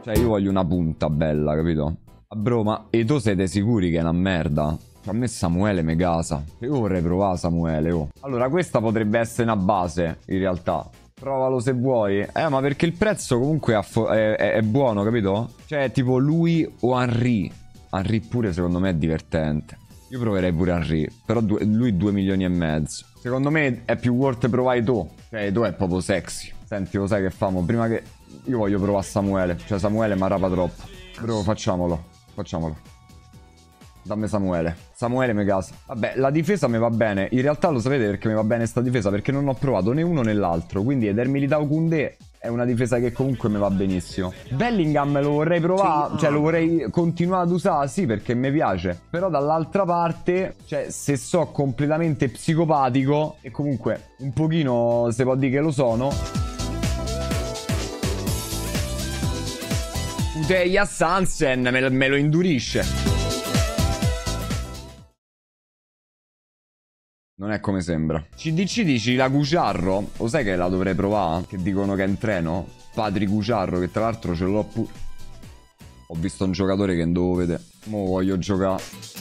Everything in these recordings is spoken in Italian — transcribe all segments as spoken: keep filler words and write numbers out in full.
Cioè io voglio una punta bella, capito? Ah, bro, ma e tu siete sicuri che è una merda? A me Samuele me gasa. Io vorrei provare Samuele, oh. Allora questa potrebbe essere una base, in realtà. Provalo se vuoi. Eh, ma perché il prezzo comunque è, è, è buono, capito? Cioè, tipo lui o Henry. Henry pure secondo me è divertente. Io proverei pure Henry. Però due, lui due milioni e mezzo. Secondo me è più worth provare tu. Cioè, tu è proprio sexy. Senti, lo sai che famo? Prima che... Io voglio provare Samuele. Cioè, Samuele mi arrapa troppo. Bro, facciamolo. Facciamolo. Dammi Samuele. Samuele mi casa. Vabbè, la difesa mi va bene. In realtà lo sapete perché mi va bene sta difesa? Perché non ho provato né uno né l'altro. Quindi Eder Militao Koundé è una difesa che comunque mi va benissimo. Bellingham lo vorrei provare. Cioè lo vorrei continuare ad usare. Sì, perché mi piace. Però dall'altra parte, cioè se so completamente psicopatico, e comunque un pochino si può dire che lo sono, Uteia Sansen me, me lo indurisce. Non è come sembra. C D C dici la Cuciarro? Lo sai che la dovrei provare? Che dicono che è in treno? Padri Cuciarro, che tra l'altro ce l'ho pure. Ho visto un giocatore che non dovevo vedere. Mo voglio giocare.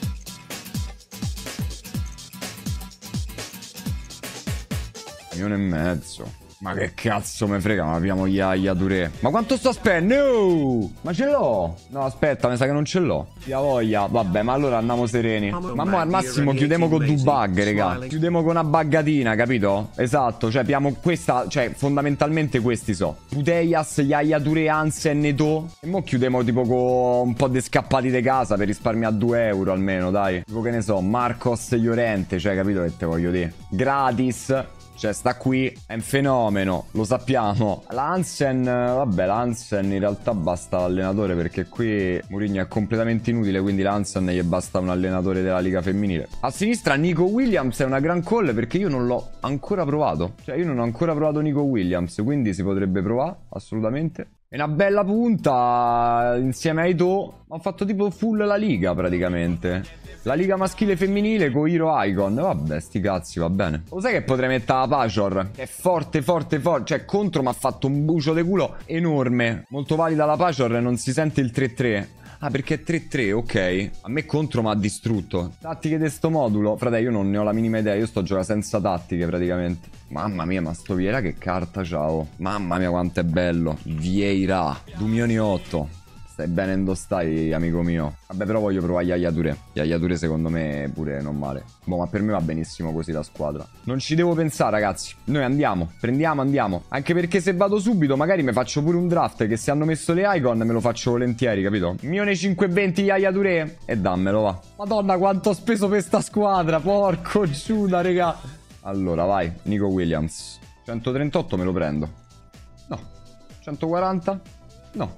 Milione e mezzo. Ma che cazzo me frega, ma abbiamo Yaya Touré. Ma quanto sto aspettando? No! Ma ce l'ho? No, aspetta, mi sa che non ce l'ho. Tia voglia. Vabbè, ma allora andiamo sereni. Ma mo al massimo chiudiamo con due bug, raga. Chiudiamo con una buggatina, capito? Esatto, cioè abbiamo questa, cioè fondamentalmente questi so. Putellas, Yaya Touré, Hansen e To. E mo chiudiamo tipo con un po' di scappati di casa per risparmiare due euro almeno, dai. Tipo che ne so, Marcos Llorente, cioè capito che te voglio dire. Gratis. Cioè sta qui, è un fenomeno, lo sappiamo. La Hansen, vabbè, la Hansen in realtà basta l'allenatore, perché qui Mourinho è completamente inutile, quindi la Hansen gli basta un allenatore della Liga femminile. A sinistra Nico Williams è una gran call, perché io non l'ho ancora provato. Cioè io non ho ancora provato Nico Williams, quindi si potrebbe provare, assolutamente. È una bella punta insieme ai To. Ho fatto tipo full la Liga praticamente. La Liga maschile e femminile con Hero Icon. Vabbè, sti cazzi, va bene. Lo sai che potrei mettere la Pajor? Che è forte, forte, forte. Cioè, contro mi ha fatto un bucio di culo enorme. Molto valida la Pajor, non si sente il tre tre. Ah, perché è tre tre, ok. A me contro mi ha distrutto. Tattiche di sto modulo. Frate, io non ne ho la minima idea. Io sto giocando senza tattiche, praticamente. Mamma mia, ma sto Vieira che carta, ciao. Mamma mia, quanto è bello. Vieira. due milioni e otto. Stai bene in stai, amico mio. Vabbè, però voglio provare Yaya Touré. Yaya Touré secondo me pure non male. Boh, ma per me va benissimo così la squadra. Non ci devo pensare, ragazzi. Noi andiamo, prendiamo, andiamo. Anche perché se vado subito magari mi faccio pure un draft, che se hanno messo le icon me lo faccio volentieri, capito? Milione cinquecentoventi Yaya Touré. E dammelo, va. Madonna, quanto ho speso per sta squadra. Porco Giuda, raga. Allora, vai. Nico Williams. centotrentotto me lo prendo. No. centoquaranta? No.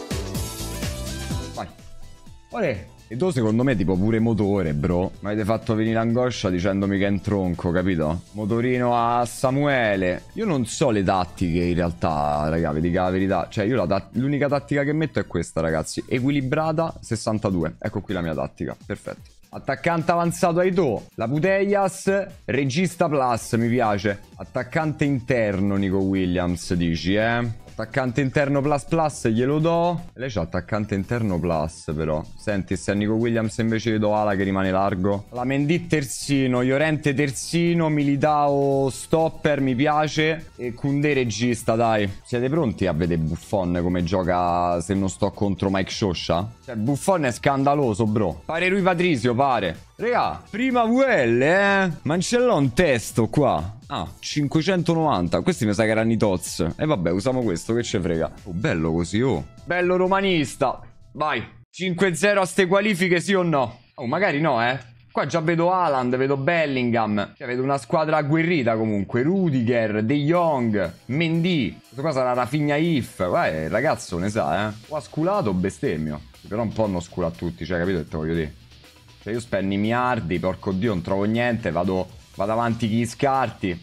Vai. Olè. E tu secondo me tipo pure motore, bro. Mi avete fatto venire angoscia dicendomi che è in tronco, capito? Motorino a Samuele. Io non so le tattiche in realtà, raga, vi dico la verità. Cioè io tat l'unica tattica che metto è questa, ragazzi. Equilibrata sessantadue. Ecco qui la mia tattica. Perfetto. Attaccante avanzato ai To. La Putellas. Regista plus, mi piace. Attaccante interno Nico Williams, dici, eh? Attaccante interno plus plus glielo do. Lei c'ha attaccante interno plus però. Senti, se a Nico Williams invece gli do ala che rimane largo. La Mendy terzino, Llorente terzino, Militao stopper, mi piace. E Koundé regista, dai. Siete pronti a vedere Buffon come gioca se non sto contro Mike Scioscia? Cioè Buffon è scandaloso, bro. Pare Rui Patricio, pare. Raga, prima V L, eh? Ma non ce l'ho un testo qua. Ah, cinquecentonovanta. Questi mi sa che erano i Tots. E vabbè, usiamo questo, che ce frega. Oh, bello così, oh. Bello romanista. Vai. cinque zero a ste qualifiche, sì o no? Oh, magari no, eh. Qua già vedo Haaland, vedo Bellingham. Cioè, vedo una squadra agguerrita comunque. Rudiger, De Jong, Mendy. Questo qua sarà Rafinha If. Guarda, il ragazzo ne sa, eh. O ha sculato o bestemmio. Però un po' non scula a tutti, cioè, capito che te voglio dire? Cioè, io spendo i miliardi, porco Dio, non trovo niente, vado... Vado avanti chi scarti.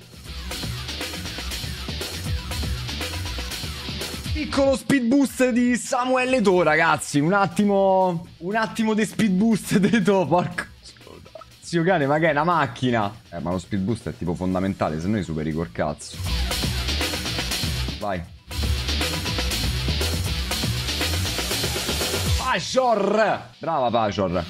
Piccolo speed boost di Samuele To, ragazzi. Un attimo. Un attimo di speed boost di To. Porco zio cane, ma che è una macchina? Eh, ma lo speed boost è tipo fondamentale, se no i superi col cazzo. Vai. Pajor! Brava Pajor.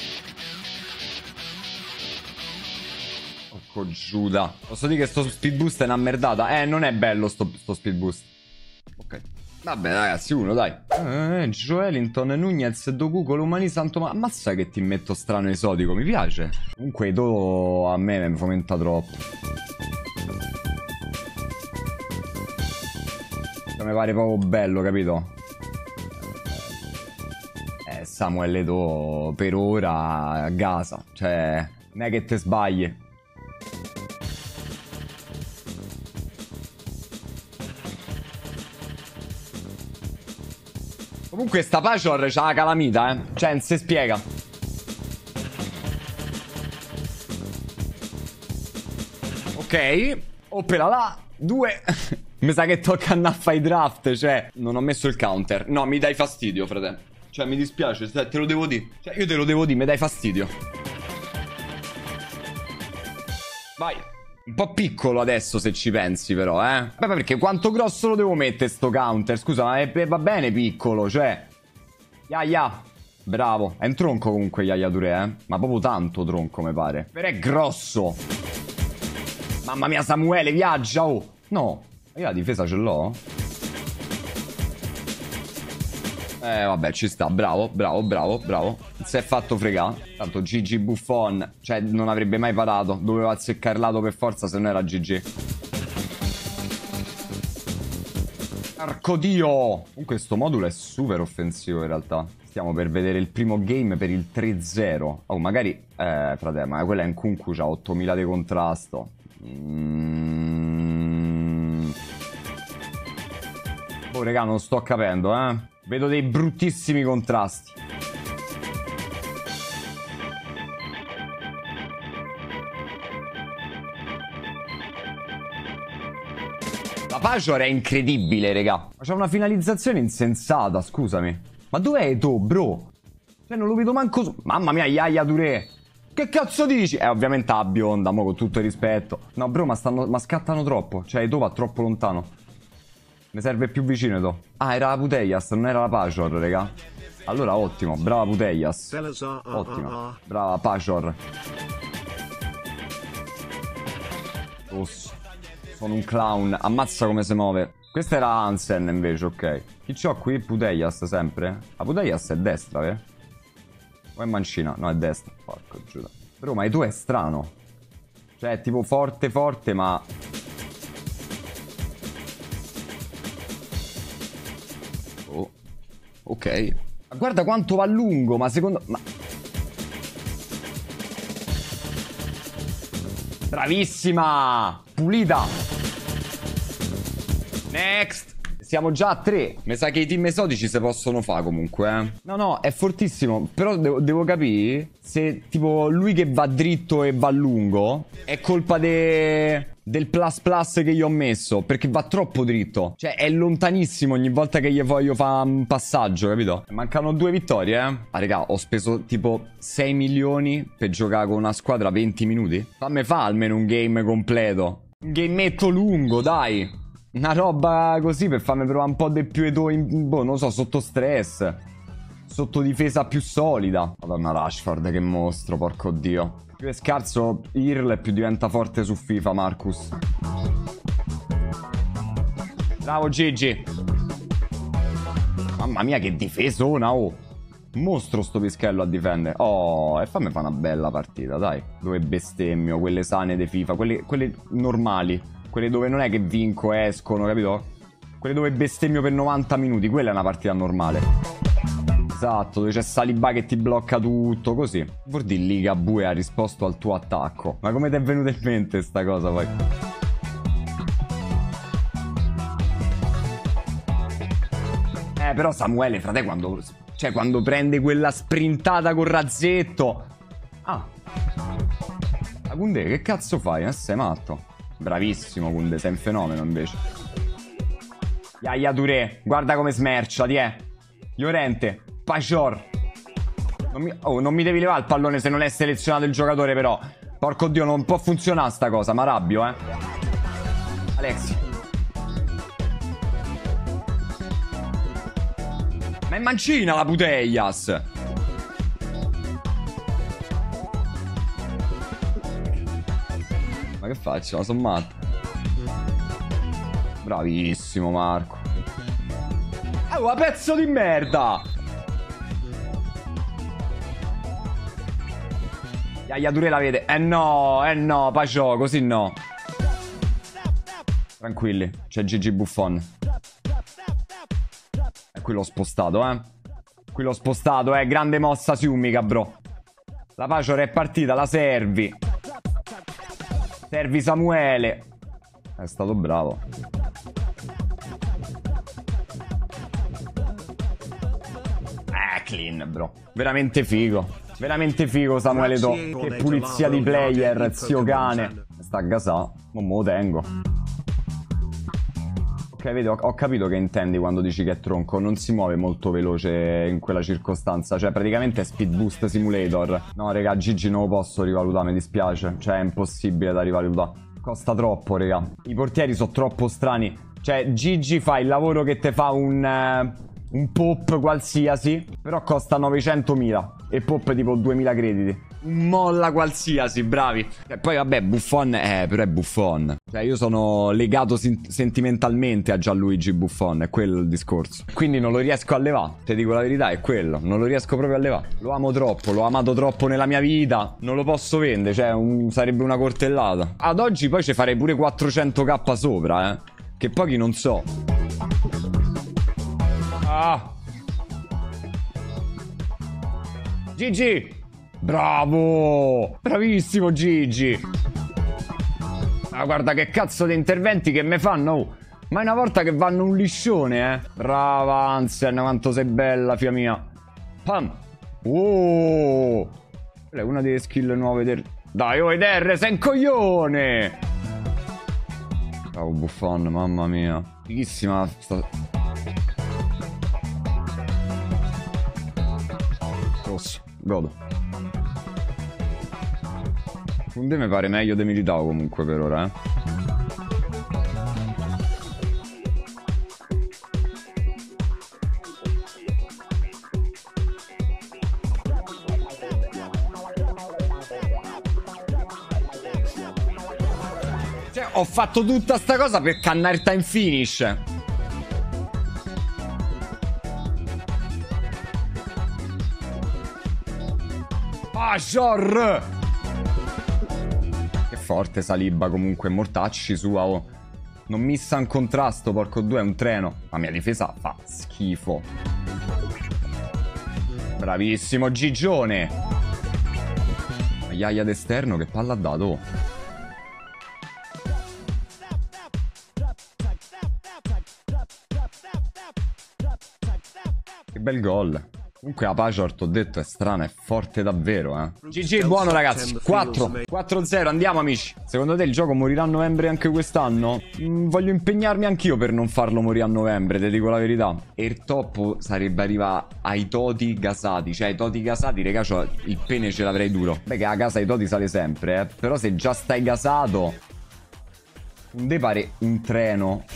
Porco Giuda. Posso dire che sto speed boost è una merdata? Eh, non è bello sto, sto speed boost. Ok. Vabbè ragazzi, uno dai. Eh, Joelinton, Nunez, Doku, Colomani, Santo... Ma ammazza che ti metto strano esotico, mi piace. Comunque Do a me mi fomenta troppo. Mi pare proprio bello, capito? Eh, Samuel Eto'o per ora a Gaza. Cioè, non è che te sbagli. Comunque sta Pajor c'ha la calamita, eh. Cioè, non si spiega. Ok. Oppela là. Due. Mi sa che tocca andare a fare i draft. Cioè, non ho messo il counter. No, mi dai fastidio, fratello. Cioè, mi dispiace, te lo devo dire. Cioè, io te lo devo dire, mi dai fastidio. Vai. Un po' piccolo adesso se ci pensi però, eh. Beh, perché quanto grosso lo devo mettere sto counter? Scusa, ma è, va bene piccolo, cioè. Yaya. Bravo. È un tronco comunque Yaya Touré, eh. Ma proprio tanto tronco, mi pare. Però è grosso. Mamma mia, Samuele, viaggia, oh. No. Io la difesa ce l'ho? Eh, vabbè, ci sta. Bravo, bravo, bravo, bravo. Si è fatto fregare. Tanto Gigi Buffon, cioè, non avrebbe mai parato. Doveva azzeccare lato per forza, se no era G G. Arco Dio! Comunque sto modulo è super offensivo in realtà. Stiamo per vedere il primo game per il tre zero. Oh, magari... Eh, frate, ma quella è in Kunku, c'ha ottomila di contrasto. Mm... Oh, raga, non sto capendo, eh. Vedo dei bruttissimi contrasti. La Pajor è incredibile, raga. Ma c'ha una finalizzazione insensata, scusami. Ma dov'è Eto'o, bro? Cioè, non lo vedo manco su... Mamma mia, Yaya Touré. Che cazzo dici? Eh, ovviamente la bionda, mo, con tutto il rispetto. No, bro, ma, stanno... ma scattano troppo. Cioè, Eto'o va troppo lontano. Mi serve più vicino Eto'o. Ah, era la Putellas, non era la Pajor, raga. Allora, ottimo. Brava Putellas. Ottimo. Brava Pajor. Rosso. Sono un clown. Ammazza come si muove. Questa era Hansen invece, ok. Chi c'ho qui? Putellas sempre? La Putellas è destra, eh? O è mancina? No, è destra. Porco giuda. Però, ma Eto'o è strano. Cioè, è tipo forte forte, ma... Oh. Ok. Ma guarda quanto va lungo, ma secondo... Ma... Bravissima! Pulita! Next! Siamo già a tre. Mi sa che i team esotici si possono fare comunque, eh. No, no, è fortissimo. Però devo, devo capire se tipo lui che va dritto e va lungo è colpa de... del plus plus che gli ho messo, perché va troppo dritto. Cioè è lontanissimo ogni volta che gli voglio fare un passaggio, capito? Mancano due vittorie, eh. Ah raga, ho speso tipo sei milioni per giocare con una squadra venti minuti. Fammi fa almeno un game completo. Un gameetto lungo, dai. Una roba così per farmi provare un po' di più Eto'o in... Boh, non lo so, sotto stress. Sotto difesa più solida. Madonna Rashford, che mostro, porco dio. Più è scarso Earl e più diventa forte su FIFA, Marcus. Bravo Gigi. Mamma mia che difesona, oh. Mostro sto pischello a difendere. Oh, e fammi fare una bella partita, dai. Dove bestemmio, quelle sane di FIFA. Quelle, quelle normali. Quelle dove non è che vinco, escono, capito? Quelle dove bestemmio per novanta minuti. Quella è una partita normale. Esatto, dove c'è Saliba che ti blocca tutto, così. Vuol dire Ligabue ha risposto al tuo attacco. Ma come ti è venuta in mente sta cosa poi? Eh, però Samuele, frate, quando... Cioè, quando prende quella sprintata con Razzetto... Ah. Ma Koundé, che cazzo fai? Eh, sei matto. Bravissimo Koundé, sei un fenomeno invece. Yaya Touré, guarda come smercia, ti è. Llorente, Pajor. Non mi... Oh, non mi devi levare il pallone se non è selezionato il giocatore però. Porco dio, non può funzionare sta cosa, ma arrabbio, eh. Alexi. Ma è mancina la Putellas. Ma che faccio? La sono matta. Bravissimo Marco. Oh, un pezzo di merda. Yaya Touré la vede. Eh no, eh no, Pacio, così no. Tranquilli, c'è Gigi Buffon. E qui l'ho spostato, eh. Qui l'ho spostato, eh. Grande mossa siumica, bro. La Pacio è partita, la servi. Servi Samuele. È stato bravo. Eh, clean, bro. Veramente figo. Veramente figo Samuele To. Che pulizia di player, zio cane. Sta a gasà. Non me lo tengo. Ok, vedi, ho, ho capito che intendi quando dici che è tronco. Non si muove molto veloce in quella circostanza. Cioè, praticamente è Speed Boost Simulator. No, raga, Gigi non lo posso rivalutare, mi dispiace. Cioè, è impossibile da rivalutare. Costa troppo, raga. I portieri sono troppo strani. Cioè, Gigi fa il lavoro che te fa un... Eh... un pop qualsiasi, però costa novecentomila. E pop tipo duemila crediti. Un molla qualsiasi, bravi. E poi vabbè, Buffon, eh, però è Buffon. Cioè io sono legato sen sentimentalmente a Gianluigi Buffon, è quello il discorso. Quindi non lo riesco a levare, ti dico la verità, è quello. Non lo riesco proprio a levare. Lo amo troppo, l'ho amato troppo nella mia vita. Non lo posso vendere, cioè un... sarebbe una cortellata. Ad oggi poi ci farei pure quattrocento k sopra, eh. Che pochi non so. Ah. Gigi. Bravo. Bravissimo Gigi. Ah, guarda che cazzo di interventi che me fanno. Oh. Ma è una volta che vanno un liscione, eh. Brava Hansen, quanto sei bella, figlia mia. Pam. Oh. Quella è una delle skill nuove del... Dai, oh Eder, sei un coglione. Bravo Buffon, mamma mia. Fighissima sta... Rosso, godo. Funde mi pare meglio di Militao comunque per ora, eh. Cioè, ho fatto tutta sta cosa per cannare il time finish. Major! Che forte Saliba comunque, mortacci sua, oh. Non missa un contrasto, porco due, è un treno. La mia difesa fa schifo. Bravissimo Gigione. Iaia d'esterno, che palla ha dato, oh. Che bel gol. Comunque la Pajor, t'ho detto, è strana, è forte davvero, eh. G G, buono ragazzi. quattro. quattro zero, andiamo amici. Secondo te il gioco morirà a novembre anche quest'anno? Mm, voglio impegnarmi anch'io per non farlo morire a novembre, ti dico la verità. E il top sarebbe arrivare ai Toti gasati. Cioè ai Toti gasati, raga, cioè, il pene ce l'avrei duro. Beh, che a casa ai Toti sale sempre, eh. Però se già stai gasato... Non deve pare un treno.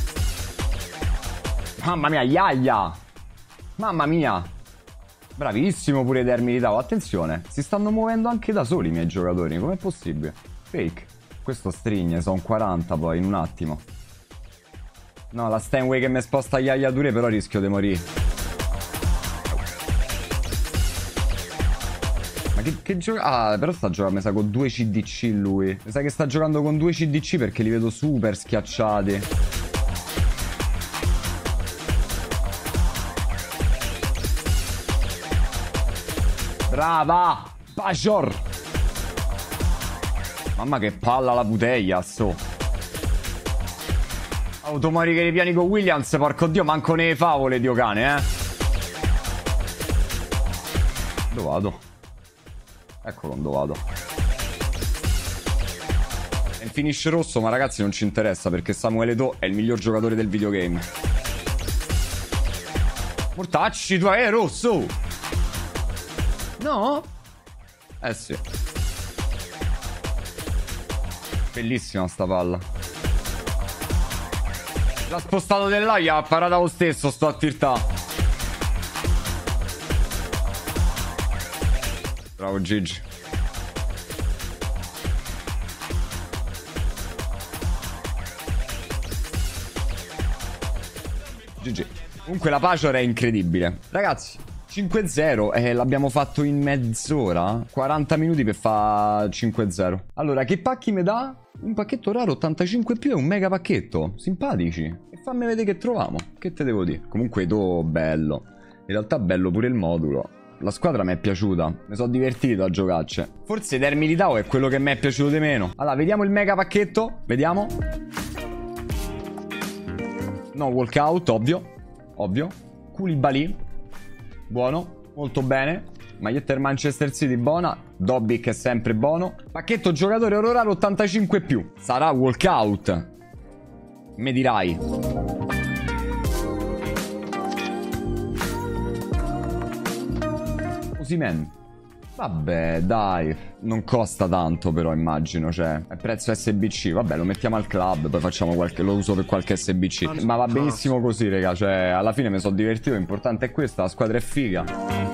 Mamma mia, iaia. Mamma mia. Bravissimo pure Dermilitao, attenzione, si stanno muovendo anche da soli i miei giocatori, com'è possibile? Fake. Questo strigne, sono quaranta poi, in un attimo. No, la Steinway che mi sposta Yaya Touré, però rischio di morire. Ma che, che gioca... Ah, però sta giocando, mi sa, con due C D C lui. Mi sa che sta giocando con due C D C perché li vedo super schiacciati. Brava! Pajor! Mamma che palla la bottiglia, sto. Automatiche dei piani con Williams, porco dio, manco nelle favole, dio cane, eh. Dove vado? Eccolo, dove vado. È il finish rosso, ma ragazzi non ci interessa perché Samuele To è il miglior giocatore del videogame. Mortacci, tu è rosso! No? Eh sì. Bellissima sta palla. L'ha spostato dell'aia, ha parato lo stesso, sto a tirtà. Bravo Gigi. G G. Comunque la Pachor è incredibile. Ragazzi, cinque zero e eh, l'abbiamo fatto in mezz'ora. quaranta minuti per fare cinque zero. Allora, che pacchi mi dà? Un pacchetto raro ottantacinque più e un mega pacchetto. Simpatici. E fammi vedere che troviamo. Che te devo dire? Comunque do bello. In realtà bello pure il modulo. La squadra mi è piaciuta. Mi sono divertito a giocarci. Forse Dermi di Tao è quello che mi è piaciuto di meno. Allora, vediamo il mega pacchetto. Vediamo. No, walkout, ovvio. Ovvio. Koulibaly. Buono. Molto bene. Maglietta del Manchester City buona. Dobby che è sempre buono. Pacchetto giocatore oro raro ottantacinque più. Sarà walkout. Me dirai. Osimhen. Vabbè, dai. Non costa tanto però, immagino. Cioè, è prezzo S B C. Vabbè, lo mettiamo al club. Poi facciamo qualche... lo uso per qualche S B C. Ma va benissimo così, raga. Cioè, alla fine mi sono divertito. L'importante è questo. La squadra è figa.